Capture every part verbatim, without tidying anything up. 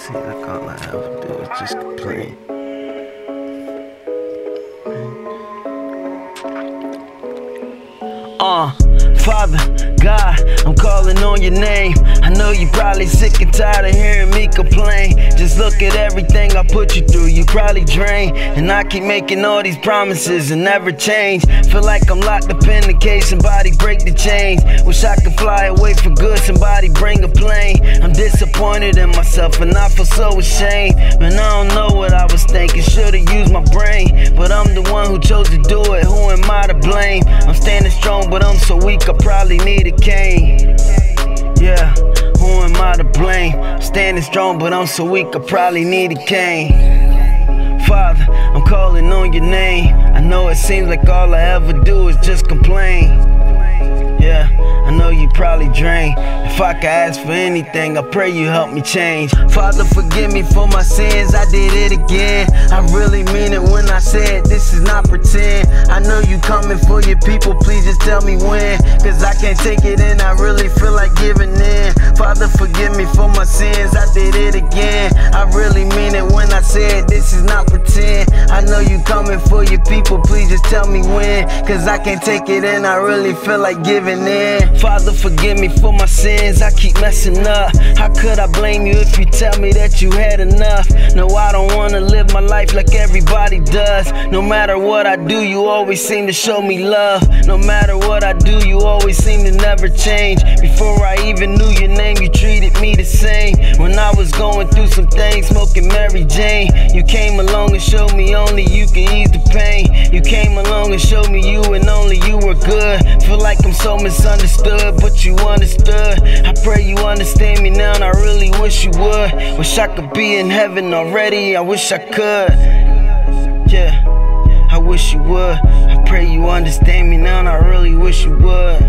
Seems like all I ever do is just complain. Uh, Father, God, I'm calling on your name. I know you probably sick and tired of hearing me complain. Just look at everything I put you through, you probably drained. And I keep making all these promises and never change. Feel like I'm locked up in the cage, somebody break the chains. Wish I could fly away for good, somebody bring a plane. I'm disappointed in myself and I feel so ashamed. Man, I don't know what I was thinking, should've used my brain. But I'm the one who chose to do it, who am I to blame? I'm standing strong but I'm so weak I probably need a cane. Yeah, who am I to blame? Standing strong but I'm so weak I probably need a cane. Father, I'm calling on your name. I know it seems like all I ever do is just complain. Yeah, I know you probably drained. If I could ask for anything, I pray you help me change. Father, forgive me for my sins, I did it again. I really mean it when I said this is not pretend. I know you coming for your people, please just tell me when. Cause I can't take it and I really feel like giving in. Father, forgive me for my sins, I did it again. I really mean it when I said this is not pretend. I know you coming for your people, please just tell me when. Cause I can't take it and I really feel like giving in. Father, forgive me for my sins, I keep messing up. How could I blame you if you tell me that you had enough? No, I don't wanna live my life like everybody does. No matter what I do, you always seem to show me love. No matter what I do, you always seem to never change. Before I even knew your name, you treated me the same. When I was going through some things, smoking Mary Jane, you came along and showed me only you can ease the pain. You came along and showed me you and only you were good. Feel like I'm so misunderstood, but you understood. I pray you understand me now and I really wish you would. Wish I could be in heaven already, I wish I could. Yeah, I wish you would. I pray you understand me now and I really wish you would.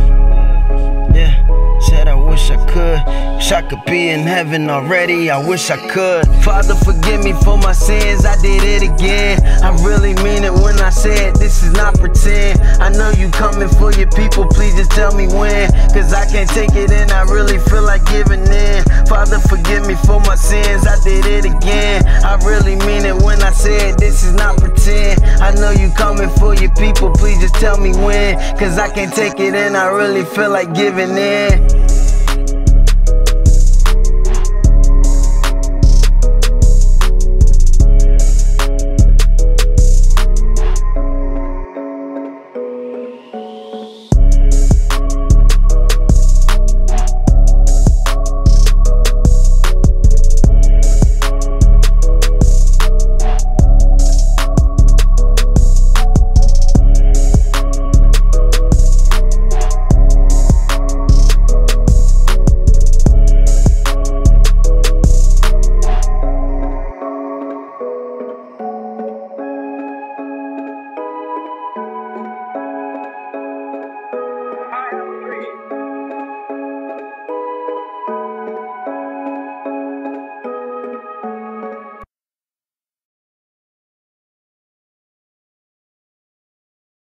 Yeah, said I wish I could. Wish I could be in heaven already, I wish I could. Father, forgive me for my sins, I did it again. I really mean it when I said this is not pretend. I know you coming for your people, please just tell me when. Cause I can't take it and I really feel like giving in. Father, forgive me for my sins, I did it again. I really mean it when I said this is not pretend. I know you coming for your people, please just tell me when. Cause I can't take it and I really feel like giving in.